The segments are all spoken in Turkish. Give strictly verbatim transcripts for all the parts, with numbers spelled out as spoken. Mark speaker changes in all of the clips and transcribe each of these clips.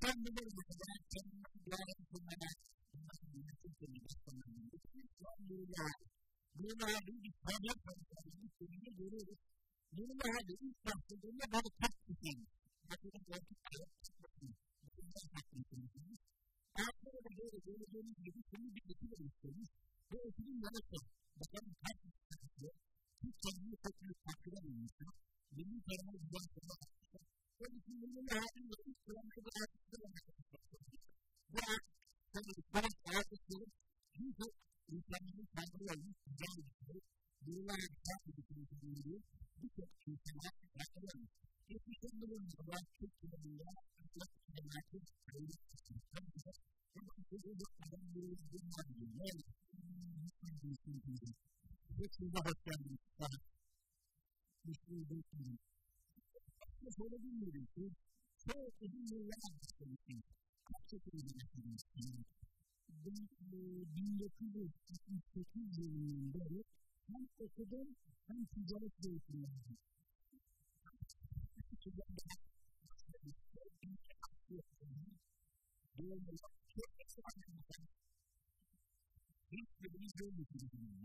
Speaker 1: neler yapacak? Kendine dua etmeden, nasıl söyleyeyim? Bunu abi bir problem konusunda bir görüyoruz. Bunu abi ilk başladığında böyle taktikin. Bakın belki taktikin. Bundan taktikin. Aslında da böyle gördüğünüz gibi şunu bir ekip istiyoruz. Bu ekibin yanıtı. Bakalım kaç taktikiyor. Hiç kendini çok büyük taktiğe bulmuşlar. Yeni tarama güzel sorma taktiği. Onun için bunu abi ilk sorumlu da taktiğe bulmuşlar. Bu artık tabii biraz artık çünkü insanların kendini güzel bir şey. Bunlar güzel bir şey. Birçok insanlar yapıyorlar. Geçmişten bulunduğu olan çok kullanımlar, çok kullanımlar, çok kullanımlar. Ama bu da adamların bunlar değil. Yani, lütfen bir şey değil. Hepsine hoş geldiniz. Hepsine hoş geldiniz. Aslında şöyle bilmiyorum ki, çok uzun yıllar yapmışsınız. Kaç şekilde yapmışsınız. bin dokuz yüz altmış sekiz yılından beri hem okudum hem ticaret eğitimi aldım. Böyle çok eski hiç de bir şey yok.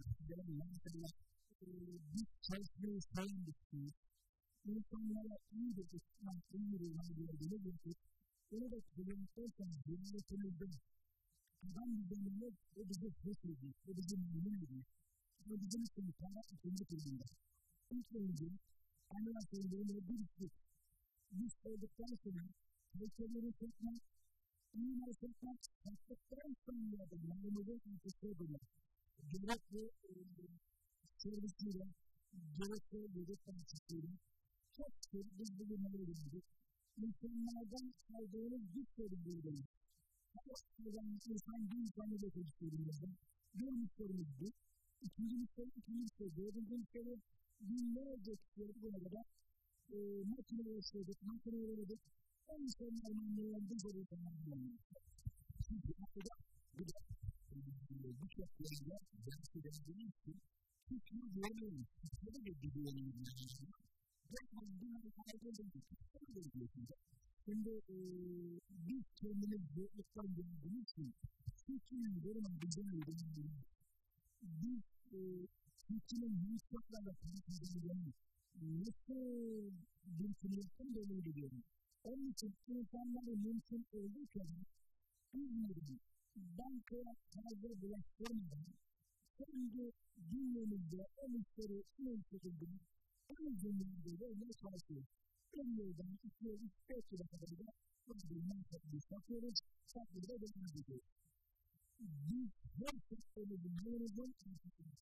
Speaker 1: Biz çalışmayı saymıştık. İnsanlara iyi bir ıslah ömürüyle geldiğini gördük. Onu da kullandıktan sonra yönetimizde adam düzenine o bize ses ediyor, o bize memnun ediyor. O bizim için kaynak içinde kurulunda. İlk önce anlayasıldığında bir şey. Biz olduktan sonra kaliteleri tutmak, iyileri tutmak, kaldıktan sonra da malumuzun arkası edilir. Gerekli servisiyle, gerekli yedek tanışıklığı çok çok biz bulunmalı edildik. İnsanlardan aldığınız bir sorumluluğu Aslında insan bir insanı da konuştuğumuzda bir müşterimizdi. İkinci müşteri, ikinci müşteri, dördüncü müşteri binlerce kişileri buna kadar makineye yaşadık, makineye yaşadık. O insanların anlayan bir soru insanlardan çünkü aslında bu da bu şekilde dersi verdiği için hiç mi görmeyiz, hiç mi de biliyoruz. Zaten bunları kaydedildi, hiç mi de biliyorsunuz. Şimdi biz kendimiz yokluktan geldiğimiz için Türkiye'nin görünen bizden öğrenildiğimiz biz Türkiye'nin mülkiyatlarla tanıtıldığı nasıl mümküniyetini böyle biliyoruz. Onun için insanların mümkün olduğu kadar İzmir'in bankaya fazla bulaştırmadan kendi dünyamızda o müşteri en şekilde en zenginde vermeye çalışıyoruz. Önlerden iki yüz beş yıla kadar da ödülmen satmayı satıyoruz, satmayı da devam ediyoruz. Biz her sektörde bunlarımızın artık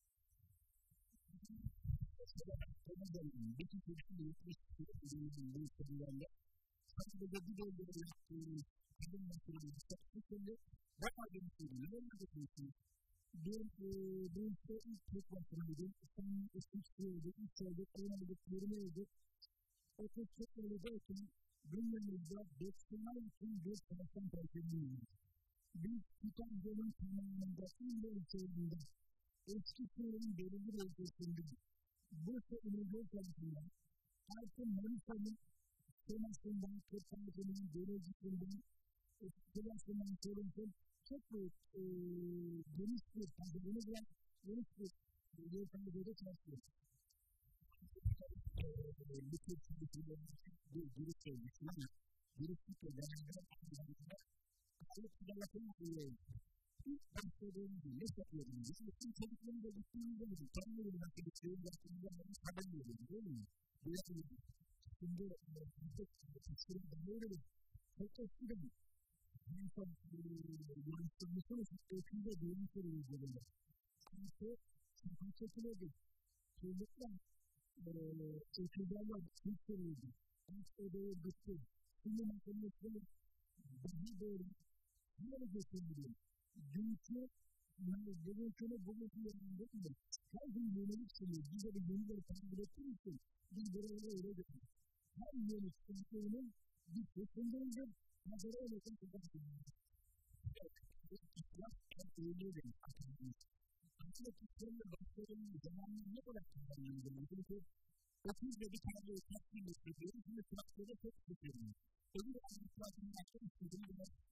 Speaker 1: mesela bana gelin, bütün çocuklu yetmiş yılın yıllarında sadece bir bölgede yaptığımız kadın meselelerini satışında bayağı dönüştürdüm. Neler dönüştürdüm? Ben bu işte ilk toplantıydım. İstanbul'un Eskişehir'de, üç aylık, on aylık, yirmi aylık otuz sektörü derken dünyamızda doksanlar için bir taraftan tercihliyiz. Biz Kütahya'nın tamamında İlle içerisinde Eskişehir'in belirli bölgesinde Bursa Üniversitesi tarafından artı Manisa'nın temasından, Kırklareli'nin Derecesi'nden, Kıbrıs'ından sorumsuz çok büyük geniş bir pazarımız var, geniş bir yer pazarı çalışıyoruz. Bu tür çalışmaların bir giriş olmuştur ama girişlikle beraber akıllarında alıp kullanmasını yapıyoruz. İlk başladığımızda ne yapıyoruz? Bütün çocukların da gittiğimizde gibi kendi yoluna çalışıyoruz, yaptığımızda bunu haber veriyoruz, değil mi? Böyle bir şimdi bir kişinin de böyle bir çok eskiden insan yansıtmışsın için öykünde duyum soruyu görüyorlar. Çünkü sanatçıları çocuklar öykülerle bir soruyordu. Aşk odaya gitti. Şimdi makamesini daha böyle böyle gösteriyor. Dünkü yani bugünkünü bugünkü yerinde değil. Her gün yönelik sunuyor. Bize de yenileri takip ettiği için biz böyle öyle diyoruz. Her yönelik sunuyorun bir seçimdeydi. Hazır öyle bir seçimdeydi. Evet. İslam hep öyle demiş. Aslında Türkiye'nin başlarının zamanını ne kadar kullanılıyor? Çünkü otuz yedi tane takdim istediğim bir traktörü çok istedim. Öbür anlatmasını yapmak istedim.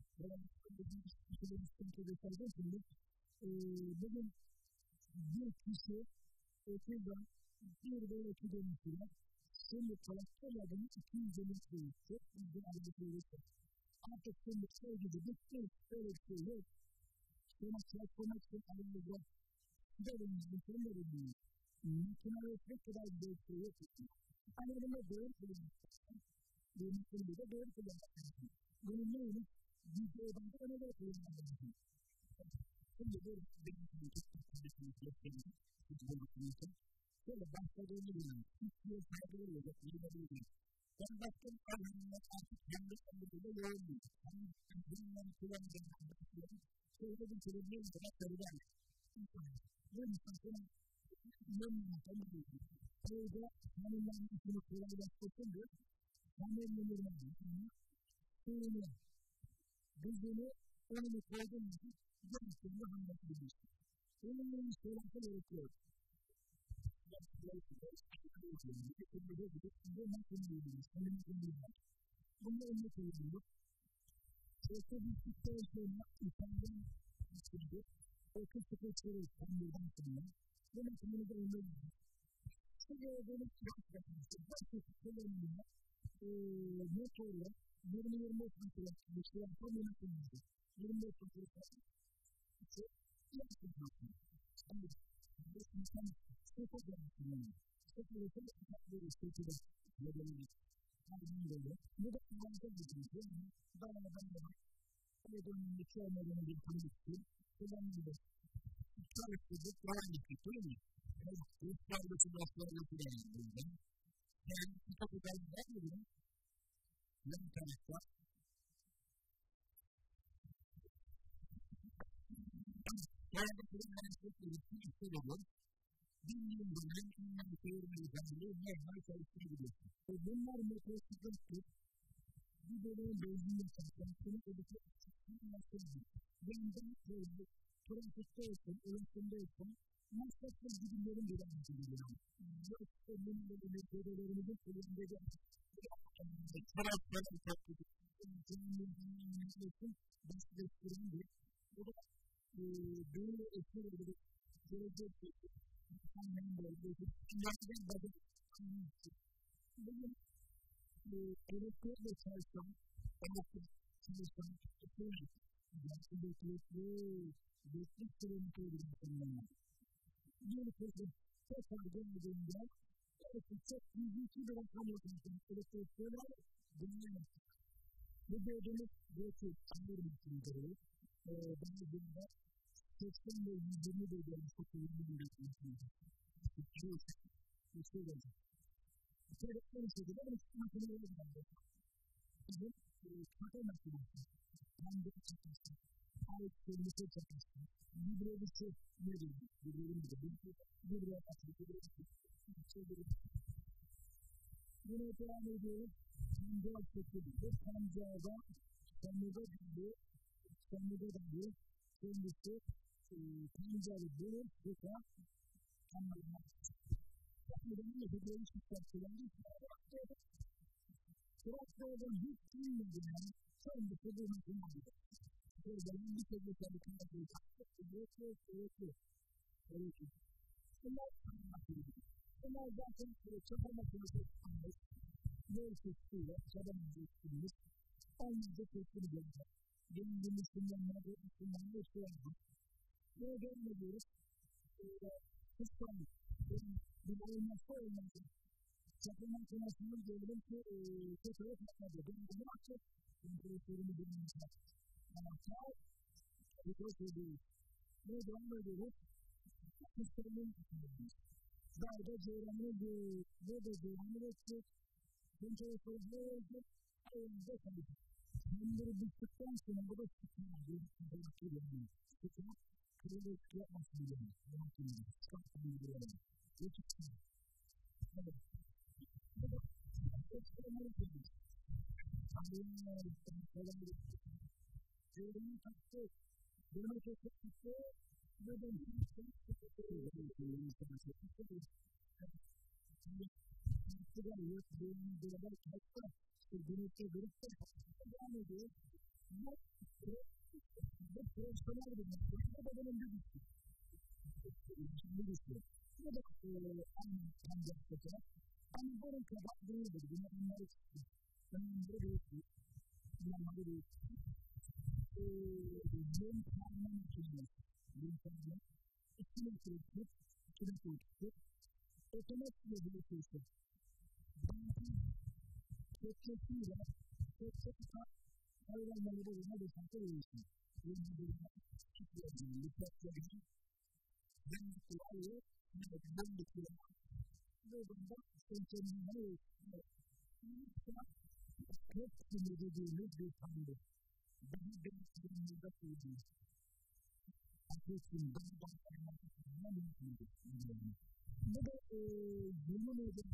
Speaker 1: Bir sıkıntı gösterdiğim şimdi bugün bir kişi okuldan bir ve iki dönüşüne şimdi traktör adını iki yüz dönüşü gitti. Bir arabası gitti. Artık şimdi şey gibi bitti. Öyle bir şey yok. Sonra çalışmak için ayrıca sigaramızın sonlarını makineye ne kadar bir şey yok. Ama buna doğru kullanmak. Bu makineyi de doğru kullanmak. Bunun neyini? Videodan da öyle kullanmak lazım. Şimdi bu benim için çok tatlı bir şey. Bu makinesi. Şöyle başladığını bilin. Hiç bir saygılı olacak. Bilmediğini. Ben baktım alanına artık kendi kendimde yoğunluyum. Hani bunları kullanacağım. Şöyle bir problem de var. Bu insanın memnun kalmadığı. Orada hanımların içini kullanacaklaşınca hanımların memnun. Suyunu, gözünü, onunu koydum mu? Gerçekten hanımlar onun için söylemse gerekiyor. Bunu örnek veriyorum. Otobüsükten sonra İstanbul'dan çıktı. Otobüsükleri İstanbul'dan sonra. Bunun için de örnek veriyorum. Şimdi böyle çok yaklaşık. Otobüsüklerinde motorla yirmi yirmi beş metre geçiyor. Tam yönetiminde. yirmi beş metre geçiyor. Yapıyorsun. Şimdi bu insan çok önemli. Çok önemli. Böyle şekilde yapabilir. Aynen böyle. Bu da avantaj bir şey. Bana bana ödünün bir şey olmadığını bir konuştu. Kullanıldı. Çalıştırdık. Devam ettik. Değil mi? Bu faydası başlarına kullanıldı. Yani çok önemli değil mi? Yan tarafta Orada kullanılan sesleri istiyorum. Bir yıl boyunca bunları çevirmeyi tanımlıyor. Normal çalıştırabiliyorsun. Bunlar motosiklettir. Bir dönemin benzinle çalışmasını ödeki açıklamasıdır. Yandan böyle trafikte olsun, ulaşımda olsun, masraflı güdümlerin bir anlatılıyor. Yoksa bunları metodelerimizin kullandığı tarafların tatlıdır. Canlı için bahsettiğimdir. Bu da böyle etkili bir gelecek anlamı olduğu yandan bazı bugün elektrikle çalışan elektrik çalışan ekonomik elektrikli elektrik kilometre üretimlerine bir kısım tekrar dönüldüğünde çok büyük bir rakam yapmışsın elektrikler dönüyor. Bu gördüğünüz belki sanırım içindeyiz. Bana göre seksen ve yüz yirmi bölgenin çok önemli bir üretimdir. Bir şey var. Telefonun şekilde bir makineleri var. Bizim kafa makinesi. Ben de çekmiştim. Ait kendisi çekmiştim. Libre bir şey veriyor. Libre bir şey. Libre bir şey. Yine devam ediyoruz. Pancar çekildi. Pancarda Sanıda gibi Sanıda gibi kendisi pancarı bulur. Burada anlaymak. Bunun da bir değişik tartışmaları var. Traktörden hiç bilmediğinden kendisi bu makinedir. Buradan bir kez bir makinedir. Yok yok yok yok. Evet. Bunlar makinedir. Bunlar zaten çaba makinesi kullanmış. Yol kestiyle çaba makinesi. Onlarca kestiyle geldi. Benim bir Müslümanlar ve Müslümanlar bir şey yaptı. Böyle devam ediyoruz. Kıskanlık. Bir olmazsa olmazdı. Çapından konusunu gördüm ki tekrar yapmadı. Ben bunu açıp kontrolörünü bilmem. Ama sağ bir şey değil. Ne devam ediyoruz? Kıskanlığın kıskanlığın. Daha da ceylanı bu da ceylanı etti. Kontrolörü etti. Ayında kaldı. Bunları bittikten sonra bu da sıkılmadı. Sıkılmadı. Sıkılmadı. Kırılık yapmasın diye. Yapmasın. Sıkılmasın diye. Geçişsin. Evet. Evet. Ekstremizm. Allah'ın ekstremizm. Ceylanı taktı. Ceylanı taktı. Neden? sigara yok, beynini beraber kaçta, güneşte görüp de devam ediyor. Bu bu profesyonel bir mesele. Bu da benim bir düştüm. Bir düştüm. Bu da aynı tanıdıklıkta. Ama bunun kadar değildir. Bunu onları çıktı. Onları değildir. Onları değildir. Yön karman içinde. Yön karman. İçine koyup, içine koyup, otomatikle bırakıyorsun. Çekçesiyle, çekçesiyle hayvanları buluna desante veriyorsun. Yeni buluna çıkıyorsun. Lütfetlerini yeni alıyor. Yeni bitiyor. Buradan da senteninden ölçüyor. Hep sinir dediğimiz bir tanrı. Daha benimle söyleyeyim. Ateşin daha daha daha mümkündür. Bu da yemin ederim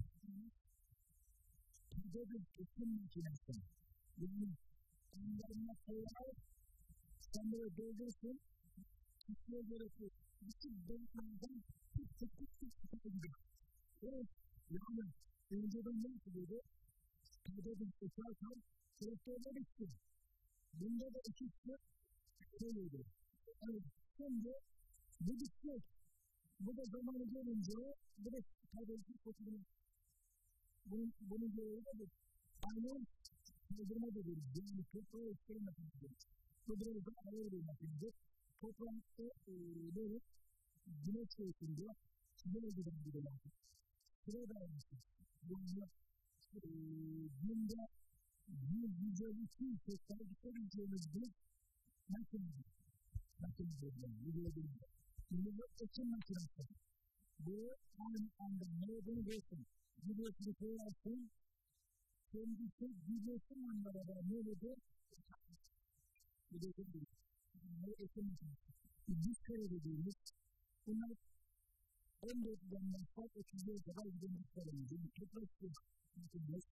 Speaker 1: bir de bir kesin makinesi. Yani onlarına koyar, sen böyle doldursun, kişiye göre ki bütün balıklardan çok çok çok çok çok çok evet, yani önceden ne yapıyordu? Kayda bir uçarken traktörler içti. Bunda da ikisi koyuyordu. Evet, şimdi bu bitecek. Bu da zamanı gelince, bu da kayda içi koyuyor. Bunu, bunu görüyoruz. Aynen kaydırma dediğimiz, yani toprağı ekstrem yapıyoruz. Toprağı da ağır bir makinede. Toprakta böyle güneş şeklinde böyle giden bir dolayı. Sıraya dayanmıştır. Yani günde yüz yüz elli iki yüz hektar dikebileceğimiz bir makinedir. Makinedir yani, yürüyebiliriz. Şimdi bu ekim makinesi. Bu aynı anda ne olduğunu görsün. Gübresi koyarsın, kendisi gübresi anlamda ne olur? Gübresi değil. Ne ekim makinesi. Biz kere dediğimiz, bunlar on dört yandan saat otuz dört kadar gübresi değil. Toprak su makinesi.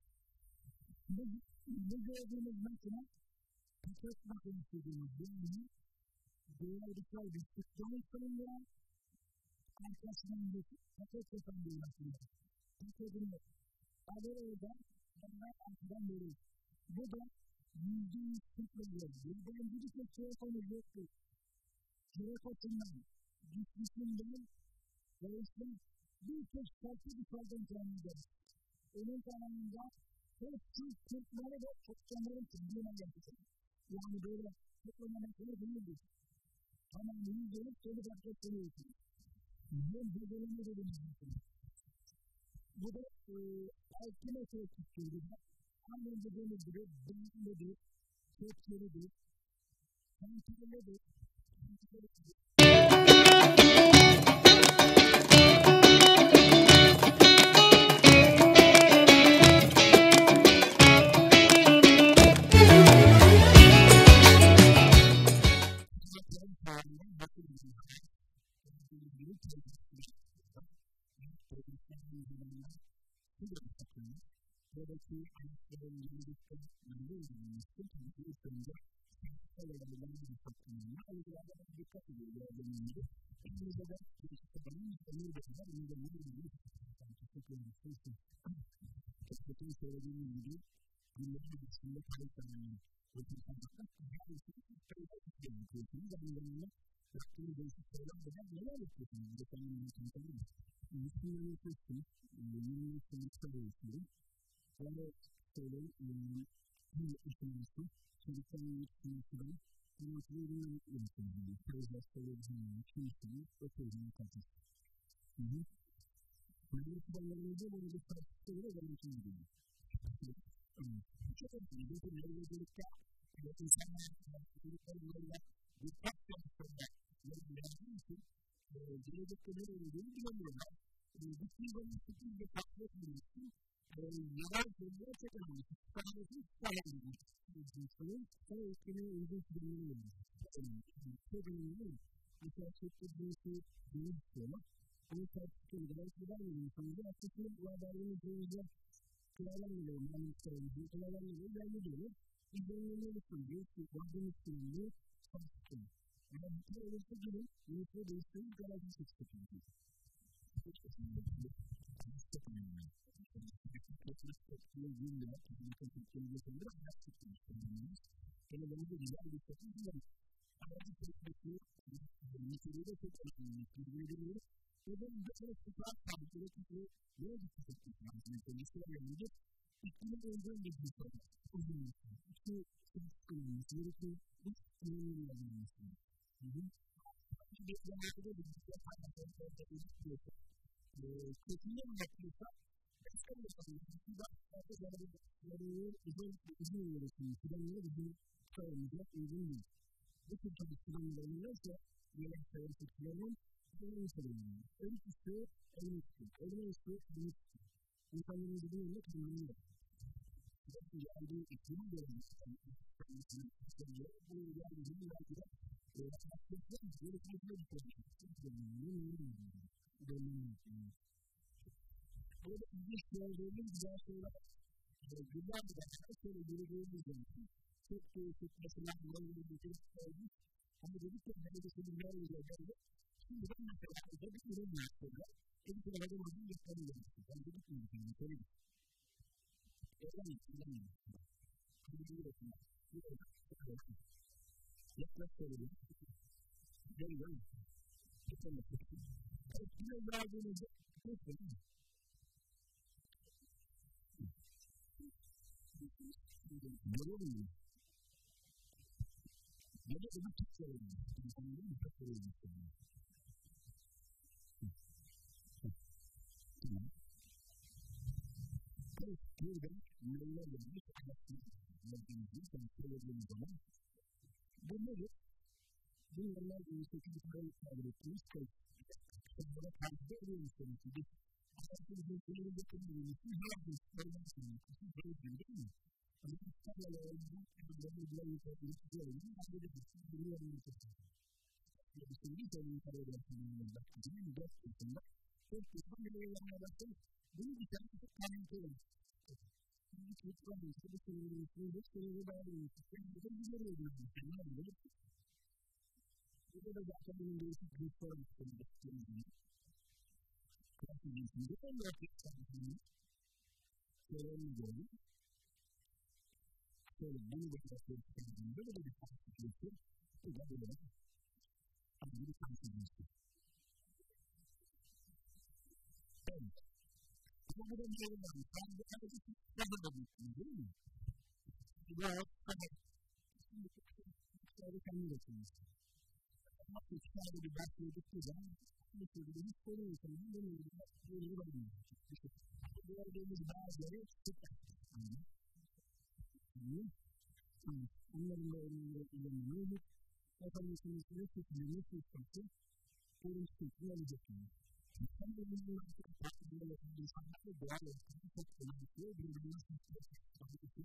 Speaker 1: Bu gördüğümüz makine, paket makinesi dediğimiz yani, değerlikler bir sıktan sonunda, arkasından bir paket yapan bir makine. Paketini alırda, ondan arkadan verir. Bu da yüzde yüz sıkılıyor. Ben bir de telefonu yoktu. Telefonundan, gitmesinden, dolayısıyla bir kez farklı bir kaldım canlıda. Onun kanalında hep Türk Türkleri ve Türkçenlerin Türkçe'ne yapacak. Yani böyle toplamamak öyle değildir. Tamam, yüz verip seni başka söylüyorsun. Ben bu bölümü dedim. Bu da altı metre tutuyordu. Aynen dediğimiz gibi büyüklüdür, kökleridir, kontrollüdür, kontrollüdür. Buradaki ayakların yürüdükten yürüdüğü yürüdüğümüzde tanıdığı üstünde sayılarından bir takımına algılardan dikkat ediyor gördüğümüzde. İngilizce de çalışmaların ömür boyunca İngilizce yürüdüğü teşekkür Teşekkür söylediğimiz gibi günlerin içinde kayıtlarının ötürüsünden her bir şey sayıda yapıyorsunuz. Zamanlarında yaptığınız değişik şeyler de neler yapıyorsunuz? Geçen gün tanıtalım. Müslümanı yapıyorsunuz. Yeni sonuçta değişiyor. Böyle söyleyeyim, bir işlemesi, çocukların yetişmesinden, anlatılı ürünün yönetiminden, sözler söylediğinden, kimseyi, o sözünü katır. Yani kullanlarımızda böyle bir tartışmaları garanti ediyor. Çok önemli, bir türlü yolculukta, insanlar, çocuklarla dikkat konusunda yolculukta için, gelecekte ne olduğunu bilemiyorlar. Bütün böyle sekiz ve farklı etmelisin. Yavaş yolda çok önemli. Sanatı sağlayabilir. İnsanın o ülkenin uygun sürümünü verir. Çok önemli. Mesela çekti birisi büyük istiyorlar. Onu tartıştığı zaman kadar bir insanı aslında bu haberlerini duyunca kıyalanmıyor. Yani söylediği kıyalanmıyor. Yani diyorlar. İzlenmeye düşünüyor. Vardığın üstünlüğü tartışıyor. Ama bu kadar olursa gelin, yönetme değiştiğiniz garajı seçtik. Çok önemli. Çok önemli. Topluca topluyor yıllar, topluca topluyor yıllar, hayat tutmuş kendimiz. Böyle böyle bir güzel bir topluca hayatı topluyor, niteliği de çok önemli, niteliği ve de bir de tutar tarzı tutuyor, böyle bir tutuyor, yani konuşuyor yanında, ikili olduğum bir tutuyor, uzun bir tutuyor, işte, tutuyor, gerekiyor, bu tutuyor yanılmışsın. Bir zamanında da bir tutuyor, hayatı tutuyor, kötüye mi yapıyorsa, başka bir yapıyor, bir de hayatı zararı, uzun, uzun yönetimi, planları uzun çoğunlukla uygun değil. Bu tür çalışmalarının neyse, yönetim sayısıklarının önemli sorunları. Ölü üstü, ölü üstü, ölü üstü, ölü üstü. İnsanların bir yönünü tanımlıyor. Bu geldiği iklim döneminde, bu geldiği belki de hastalıkların böyle fazla bir sorun. Dönümünün. Böyle ilginç gördüğümüz güzel şeyler, güzel bir dakika şöyle yürüdüğümüz zaman, çok değişik mesela böyle bir şey olmuş. Ama dedik ki ne de şimdi ne oluyor böyle. Şimdi ben mesela da bir ürün yapıyorum. Bir kere de bunu yapıyorum. Ben dedik ki bunu söyleyeyim. Öğrenin, öğrenin. Şimdi bir ürün. Bir ürün. Yaklaş söyleyeyim. Gel gel. Yapalım. Şimdi verdiğinizde çok önemli. Görüyor musun? Böyle bir çok söyleyeyim. İnsanların bir çok söyleyeyim. Tamam. Evet, burada yıllarla bir hayatın yaptığımızı sen söylediğimiz zaman bu nedir? Bu yıllarla bir şekilde böyle tabir ettiğimiz şey onlara takip ediyoruz tabii ki. Biz hayatın bir şeyleri getirdiğimiz için her bir söylemek için böyle değil mi? Ama İstanbul'a olduğu böyle bir yol yapabiliriz. Böyle bir şey yapabiliriz. Bir şey değil, böyle bir şey yapabiliriz. Değil mi? Dört kısımda. Dört kısımda bir yol yapabiliriz. Bunu bir tane çok tanımlı olur. Bir şey yapabiliriz. Bir şey yapabiliriz. Bir şey yapabiliriz. Bir şey yapabiliriz. Burada da zaten bunun değişik bir sorun istediğini Kıraatı geçtiğinde ben de artık sanatını söylemeyeceğim. Şöyle bunu da kıraatı geçtiğinde böyle bir kıraatı geçti. Bu da böyle ayrı bir kıraatı geçti. Evet. Ama bu da bir yolu var. Ben de arada bir kıraatı da geçtim değil mi? Bu da kıraatı. Şimdi kıraatı kendi geçmiş. Ama kıraatı bir ders yedikleri zaman bir sürü bir soru insanın böyle bir böyle bir olmuyor. Bu gördüğümüz bazıları çok önemli. Onların da önemli. Efendimiz'in sürekli nasıl yapması, onun sürekli alacaksınız. Hem de bunun artık farklı bir insanlar da doğal olarak çok önemli. Birbirine nasıl yapması,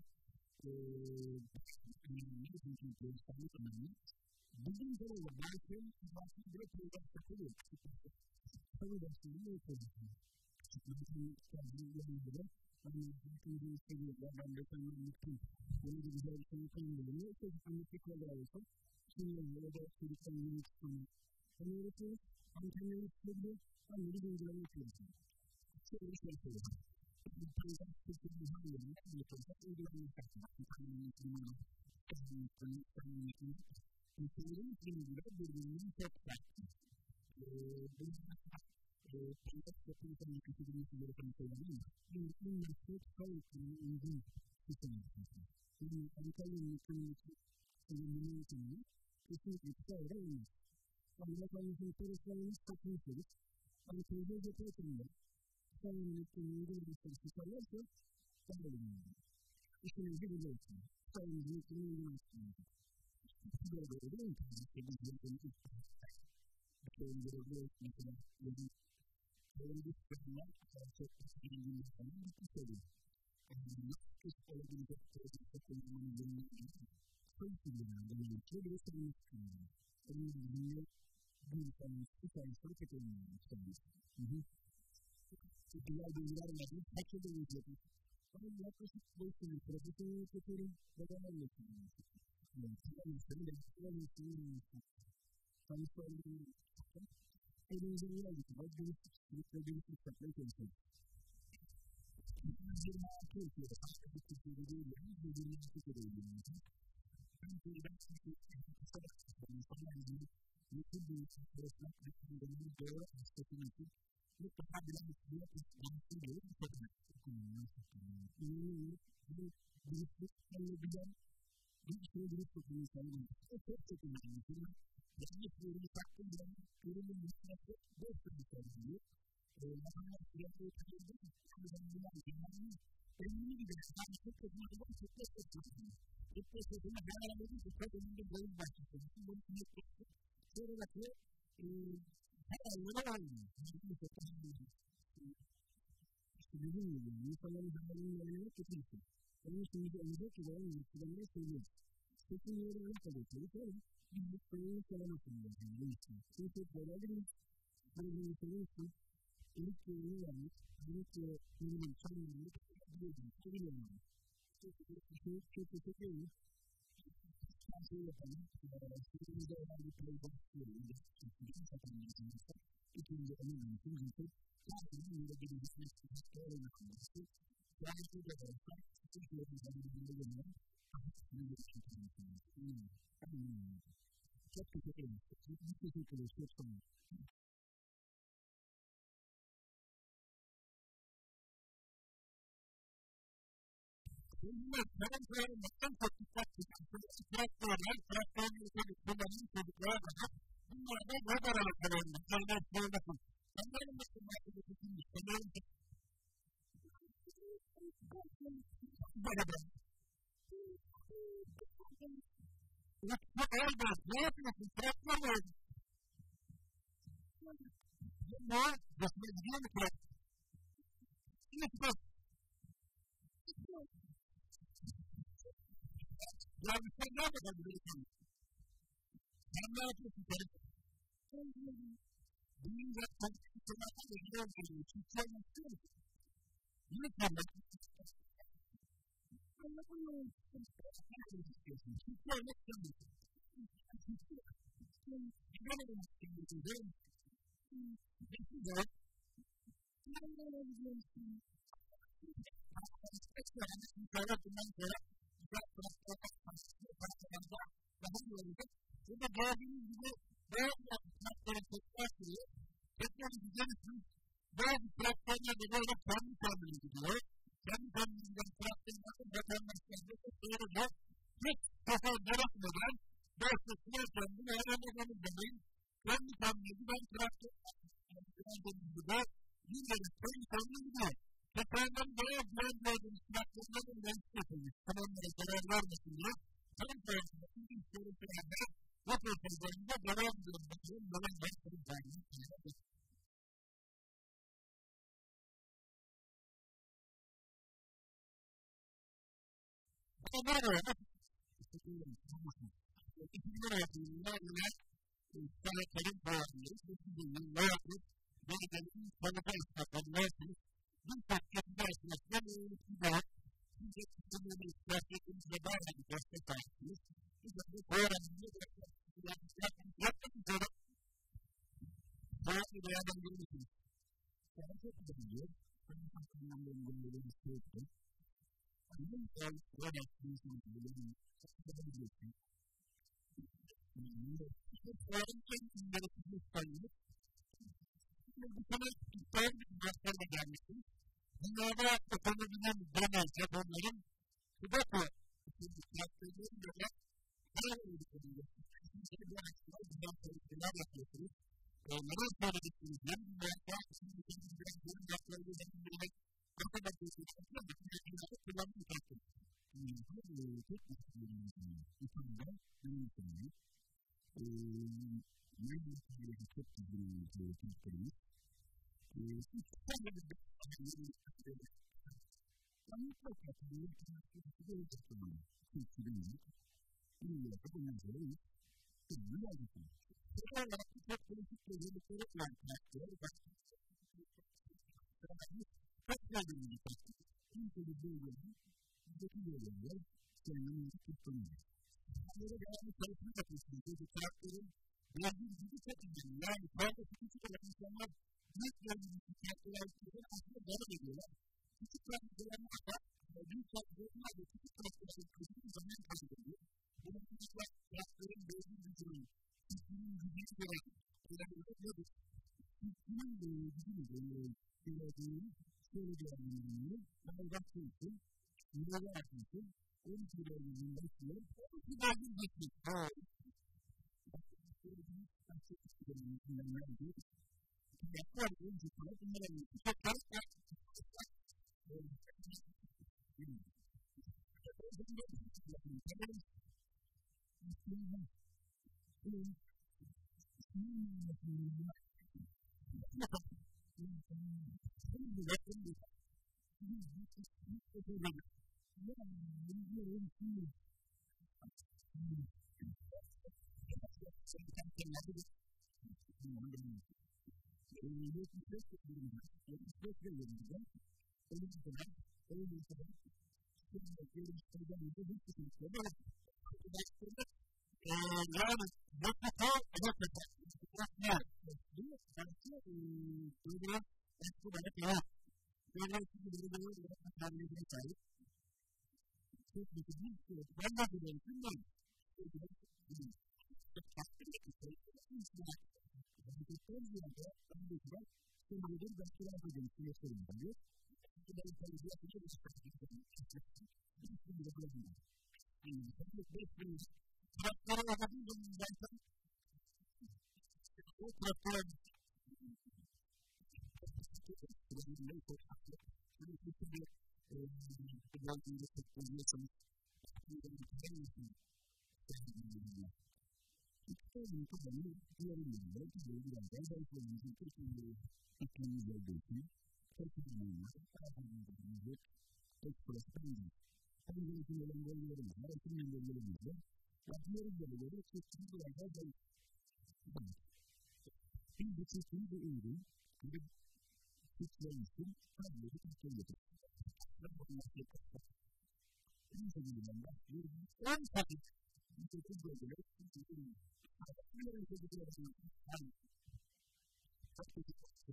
Speaker 1: önemli, çünkü insanlık önemli. Bugün de olur, belki belki bir program yapılıyor. Tabii ben şimdi ne yapabilirim? Çünkü kendimi yanımda, hani bütün bir seviyeler, ben de kendimi mutlu. Bunu da güzel bir şey yapamıyorum. Ne yapabilirim? Ne yapabilirim? Şimdi ya da çocuktan yeni çıkıyor. Hani öğretiyoruz, hani kendini tutuyor, hani bir uygulama yapıyorsun. Şöyle bir şey yapıyorum. Bir program tutuyor, bir hal yerine, bir yapıyorsa uygulama yapıyorsun. Kendini yıkılmalı, kendini yıkılmalı, kendini yıkılmalı. İnsanların birbirine birbirinin çok farklı. Bunun paylaşım yapımından yıkıtılması gereken şeyler değil mi? Bunun nasıl sağlıklı, uygun tutumlusu. Yani Antalya'nın yıkılması, önemli yıkılması, kesinlikle kısayla olmaz. Ama Antalya'nın soruslarını takmışsınız. Ama teyze götürüyorsunuz. Kısayla yıkılması, yıkılması kısaylarsa, daha önemli. İşinizi biliyorsunuz. Kısayla yıkılması, böyle değil mi? İşte bu yöntemci. Böyle böyle mesela böyle böyle bir sorunlar çok ilgili insanlar bir soruyor. Nasıl olabilecek bir sorunların yönünü çok ilgilenen böyle bir şey bir sorun çıkıyor. Onun ilgili bir insanın bir tane soru çok önemli istiyor. Diğer bilgiler var. Kaç yıl önce ama yaklaşık beş yıl profesyonel yapıyorum ve devam ediyorum. Yani kendisini de kendisini tanıştırmayı elimizden geldiği kadar geliştirmek ve geliştirmeye çalışıyoruz. yirmi altı ülkede başka bir Türkiye'de değil yani yirmi altı ülkede eğleniyordu. Ben Türkiye'den Türkiye'den kısa bakmıştım. İnsanlar gibi bütün bir çalışmak ve kullanımı doğru aslında için mutlaka bilen bir sürü yapmıştım diye bir kadın yapmıştım. Bu birliklik anlayabilen bir sürü birliklik insanların çok çok çok önemli. Yanlış bir ürünü taktım yani ürünün müsnesi beş bir sorumlu. Mesela fiyatı ötürüldü. Kullanımlar genelde önemli bir de yani çok çok önemli bir çok çok çok önemli. Çok çok çok önemli. Ben anladım ki çok önemli boyun başlıkları. Bunu unutmuştum. Sonra da ki her anlamda olmuyor. Yani çok önemli. İşte dediğim gibi insanların zamanının yanına kötüysün. Onun için de önceki ki ben yurtlarına söylüyorum. Seçim yeri ne kadar söylüyorum. Biz yurtlarını söylemesin diyorum. Çünkü böyle bir böyle söylüyorsun. İlk yeri vermiş. İlk yeri çanlarını biliyorum. Söylüyorum. Çok çok çok iyi. Ben şey yapalım. Şimdi olan bir playback istiyorum. İkinci satanımızın ise ikinci onun için çünkü sadece yine bir düşünmek için öğrenilmesi. Yani bu da olsa Türkiye'de bir bölümde bir geçişim için. Çok teşekkür ederim. Bir teşekkür ederim. Çok sağ olun. Bunlar ben böyle neden çok dikkat ediyorum. Traktörler, traktörleri kullanan çocuklara kadar bunlar da bu kadar önemli. Söyler söylesin. Onların nasıl bahsedip düşünmüş. Onların da böyle. Lütfen olmaz. Ne yapıyorsun? Traktör mü oldu? Ne? Resme gidiyor mu traktör? Lütfen. Yani sen ne yapabilirsin? Sen ne yapıyorsun? Benim de konuşmalarla ilgili olduğum için söylemek istiyorum. Lütfen bak. Anlatamıyorum. Çünkü söylemek istemiyorum. Güvenelim istemiyorum. Peki de ben de olabiliyorsun. Eskiden sonra bundan sonra daha iyi olacak. Burada gördüğünüz gibi beyaz traktörün tekrar sürüyor. Tekrar güzel için beyaz traktörler de böyle kendi kendine gidiyor. Kendi kendine giden traktörlerin vatandaşlarına da doğruca hiç sefer gerekmeden başka sıra kendini öğrenememiz demeyin. Kendi kendine giden traktörlerin gibi yine kendi kendine gidiyor. Tekrardan beyaz beyaz gördüğünüz traktörlerin renk yapılmış. Tamamlara zarar vermesin diye. Tam tarafında bütün sorunlarında röportajlarında devam ediyorum. Bakıyorum, yalan ben senin tarihini tanıyorum. Ama böyle teşekkür ederim. İkinci öğretiminde yine sanatların bağımlıyız. Üçüncü yıllar yapıp Belediye'nin sanata ispatlarını bir takip dersine bir Şimdi bunları gerçekliğimizle bağlı bir destek sahipsiz. Biz de bu öğrenimde yapmak üzere hayatı değerlendirmişsiniz. Sana çok güzel. Benim hakkımdan benim gönderimi söyledi. Benim de öğrettiğim şeylerin yapabiliyorsun. İşte öğrenken gerektiğini sayılıp bir tane iddialı bir derslerle gelmişsiniz. Dünyada otomobilin genel Japonların Kubako isimli traktörlerin böyle her öğretmeninde sizin bu açıdan güzel çalışmalar yapıyorsunuz. Neden söylediksiniz? Yarın dünyada şimdi bizim biraz yarın traktörlerin böyle ortada çalışıyorsunuz. Bütün dünyada kullanmayı traktör. Bu tek bir sorunumuzun İtalya, benim İtalya'yı. Benim İtalya'yı çok güzel bir traktörümüz. Hiç tanıdık bir traktörümüz. Ben mutlaka bir traktörümüzü de yapıyorum. Çünkü benim iyi yapıp onları iyi. Benim iyi yapıyorum. Sonra olarak çok politik özellikleri olan traktörler var. Çok önemli bir traktör. Çünkü bir bölgenin bir bölgenin kendini tuttuğunu. Böyle değerli çalışma yapıyorsunuz. Bu traktörün verdiği gibi çok önemli. Yani fazla küçük olan insanlar büyük verdiği traktörler aslında zarar ediyorlar. küçük transferlerle büyük transferlerle küçük transferlerle küçük zaman kazanılıyor. Bunun küçükler transferin belirli gücünün, küçüğün gücünü gören önemli nedir? Küçüğün gücünü gördüğün şöyle bir anlamını, ben baktığım için, yürüye atmışım, on kilolarının başlıyor, on kilolarının geçmiş. Hayır. Şöyle bir küçük kilolarının başlıyor. Yapar önce sana bunların çokları var. Yani mutlaka mutlaka mutlaka bu sanki böyle eski böyle bir böyle bir böyle böyle bir tarihe sahip çok büyük bir şey. Ben de böyle düşünüyorum. Traktörü okudum bunun zaten. O traktörü bunu kesinlikle kullandığında teknolojiyorsanız İkisi de kullanıyor. Diğeri yerinde diğeri yerinde ben kullanıyorum. Teknoloji teknoloji olduğu için teknoloji teknoloji teknoloji Hangi ülkelerin golleri var, hangi ülkelerin golleri var. Diğer golleri kesinlikle olarak ben bir de kesinlikle ürün bir teknolojisi sadece teknoloji. Ben bunu yapıyorum. En sevdiğim başlıyor. En sevdiğim bir teknoloji golleri kesinlikle. Bir de kesinlikle hani çok çok çok